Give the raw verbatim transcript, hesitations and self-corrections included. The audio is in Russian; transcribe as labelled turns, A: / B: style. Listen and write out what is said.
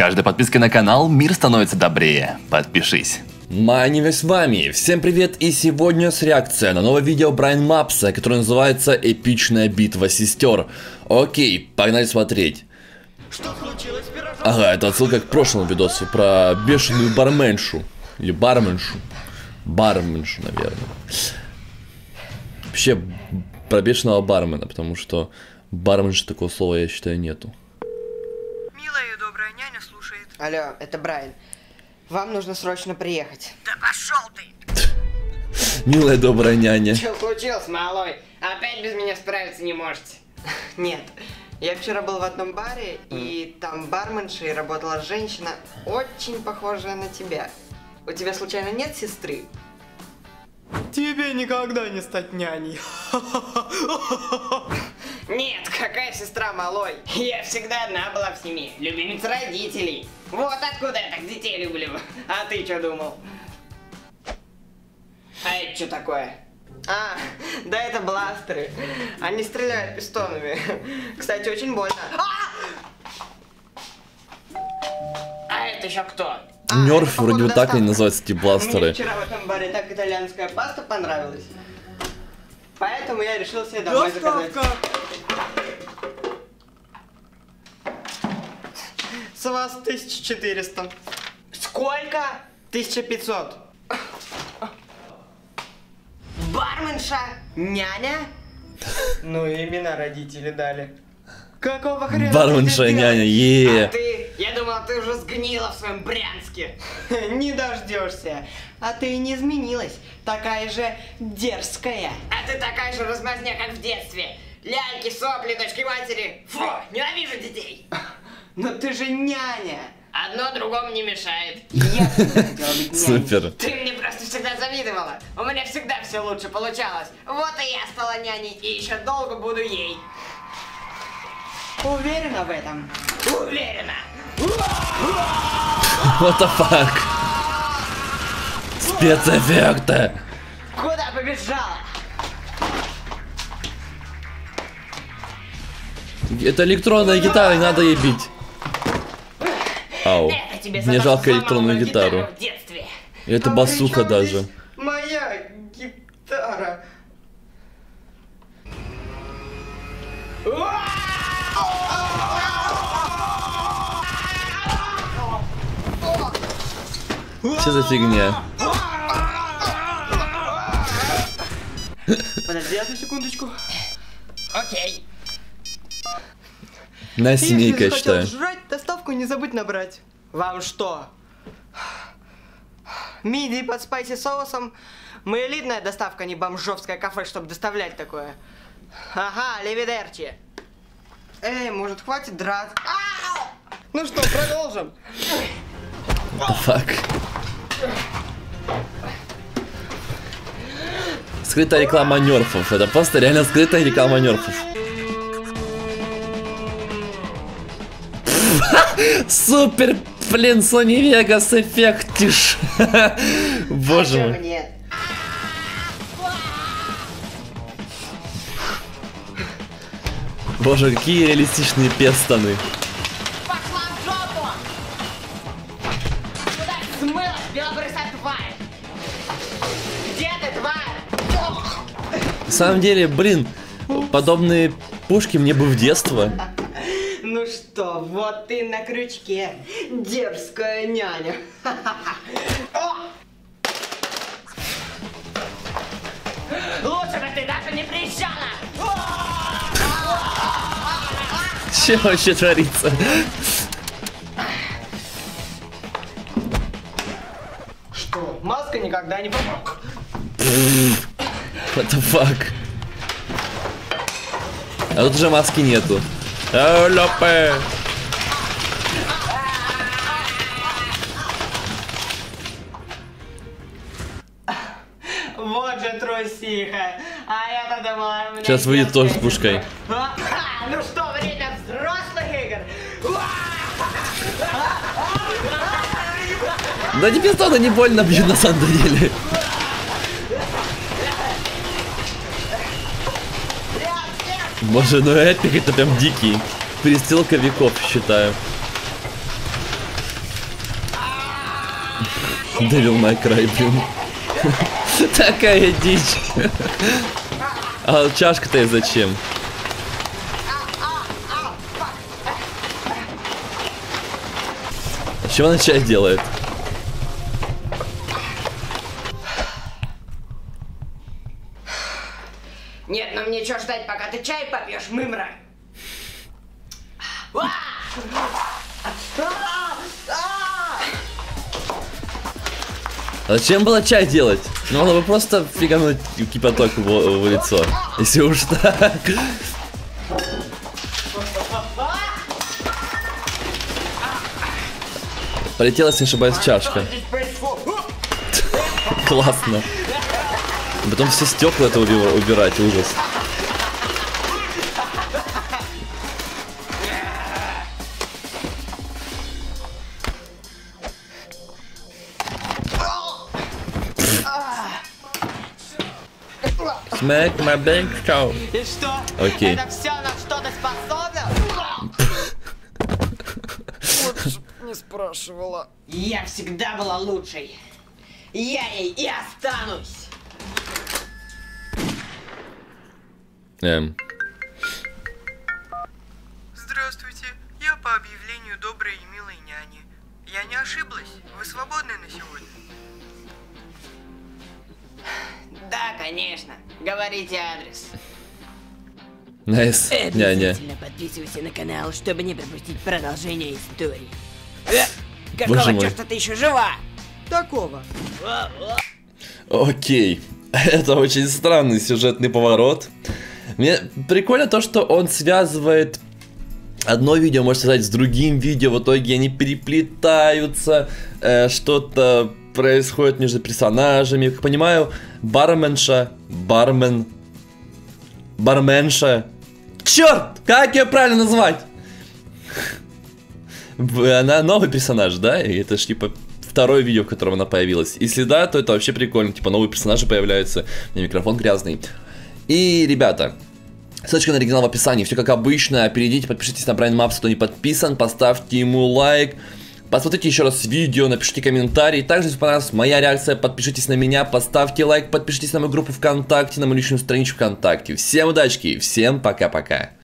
A: каждой подпиской на канал мир становится добрее. Подпишись.
B: Майнивер с вами, всем привет, и сегодня с реакция на новое видео Брайан Мапса, которое называется «Эпичная битва сестер». Окей, погнали смотреть.
C: Что случилось, пирожок?
B: Ага, это отсылка к прошлому видосу про бешеную барменшу. Или барменшу. Барменшу, наверное. Вообще, про бешеного бармена, потому что барменша такого слова, я считаю, нету.
D: Милая и добрая няня слушает.
C: Алло, это Брайан. Вам нужно срочно приехать.
D: Да пошел ты!
B: Милая добрая няня.
E: Что случилось, малой? Опять без меня справиться не можете?
C: Нет, я вчера был в одном баре, и там барменшей работала женщина, очень похожая на тебя. У тебя случайно нет сестры?
D: Тебе никогда не стать няней.
E: Нет, какая сестра, малой? Я всегда одна была в семье, любимец родителей. Вот откуда я так детей люблю. А ты что думал? А это что такое?
C: А, да это бластеры. Они стреляют пистонами. Кстати, очень больно.
E: А это еще кто?
C: А,
B: Нерф
C: это,
B: вроде
C: походу,
B: вот так они
C: доставка.
B: называются, эти
C: Мне
B: бластеры.
C: вчера в этом баре так итальянская паста понравилась. Поэтому я решил себе домой заказать.
D: Доставка!
C: С вас тысяча четыреста.
E: Сколько?
C: тысяча пятьсот.
E: Барменша?
C: Няня? Ну, имена родители дали. Какого хрена?
B: Барменша
C: ты здесь
B: няня,
C: делаешь?
B: е.
E: А ты? Я думала, ты уже сгнила в своем Брянске.
C: Не дождешься. А ты не изменилась. Такая же дерзкая.
E: А ты такая же размазня, как в детстве. Ляльки, сопли, дочки матери. Фу, ненавижу детей.
C: Но ты же няня.
E: Одно другому не мешает.
C: Я всегда хотела быть няней.
B: Супер.
E: Ты мне просто всегда завидовала. У меня всегда все лучше получалось. Вот и я стала няней, и еще долго буду ей.
C: Уверена в этом?
E: Уверена.
B: What the fuck? Спецэффекты.
E: Куда побежала?
B: Это электронная гитара, не надо ей бить. Ау.
E: Это тебе за
B: Мне
E: то,
B: жалко
E: что сломала
B: электронную
E: мою
B: гитару.
E: в детстве.
B: Это
C: А
B: басуха
C: при чем
B: даже.
C: здесь моя гитара.
B: Что за фигня?
C: Подожди одну секундочку.
E: Окей.
B: На
C: Если
B: семейка, я
C: захотел
B: считаю.
C: жрать, доставку не забудь набрать. Вам что? Мидии под спайси соусом. Мы элитная доставка, не бомжовское кафе, чтобы доставлять такое. Ага, левидерчи. Эй, может хватит драться? Ау! Ну что, продолжим.
B: What the fuck? Скрытая реклама нерфов. Это просто реально скрытая реклама нерфов. Супер, блин, Sony Vegas эффектиш. Боже
C: А чё
B: мой.
C: нет?
B: Боже, какие реалистичные пестоны.
E: Пошла в жопу! Куда ты смылась, белобрысая тварь? Где ты, тварь?
B: На самом деле, блин, подобные пушки мне бы в детство.
C: Ну что, вот ты на крючке, дерзкая няня.
E: Лучше бы ты даже не приезжала!
B: Что вообще творится?
C: Что, маска никогда не помог.
B: What the fuck? А тут уже маски нету. Ау, лопе.
C: Вот же трусиха. А я-то думала, у меня
B: Сейчас выйдет
C: детская
B: тоже с пушкой.
C: сестра. А, ну что, время взрослых игр?
B: Да не пистона, не больно бьют на самом деле.
C: Нет, нет,
B: Боже, ну эпик это прям дикий. Перестрелка веков, считаю.
C: А, ну что, время взрослых игр?
B: Да не пистона, не больно бьют на самом деле. Боже, ну эпик это прям дикий. Перестрелка веков, считаю. Devil May Cry, блин. Такая дичь. А чашка-то зачем? Чего она чай делает?
E: Нет, ну мне что ждать, пока ты чай попьешь, мымра?
B: А зачем было чай делать? Ну, надо бы просто фигануть кипяток в, в лицо. Если уж так. Полетела, если не ошибаюсь, чашка. Классно. Потом все стекла это убирать, ужас. Smack my bank show.
C: И что?
B: Окей.
C: Это все на что ты способна?
D: Не спрашивала.
E: Я всегда была лучшей. Я ей и останусь.
B: Эм.
D: Здравствуйте, я по объявлению доброй и милой няни. Я не ошиблась? Вы свободны на сегодня?
E: Да, конечно. Говорите адрес.
B: Найс. Няня.
E: Обязательно подписывайся на канал, чтобы не пропустить продолжение истории.
B: Боже
E: Какого
B: мой.
E: черта ты еще жива?
C: Такого.
B: Окей. Это очень странный сюжетный поворот. Мне прикольно то, что он связывает одно видео, можно сказать, с другим видео. В итоге они переплетаются. Э, Что-то происходит между персонажами. Как понимаю, барменша, бармен, барменша. Черт! Как ее правильно назвать? Она новый персонаж, да? И это ж типа второе видео, в котором она появилась. Если да, то это вообще прикольно. Типа новые персонажи появляются. У меня микрофон грязный. И, ребята, ссылочка на оригинал в описании. Все как обычно. Перейдите, подпишитесь на Brain Maps, кто не подписан. Поставьте ему лайк. Посмотрите еще раз видео, напишите комментарий. Также, если понравилась моя реакция, подпишитесь на меня, поставьте лайк, подпишитесь на мою группу ВКонтакте, на мою личную страничку ВКонтакте. Всем удачи, всем пока-пока.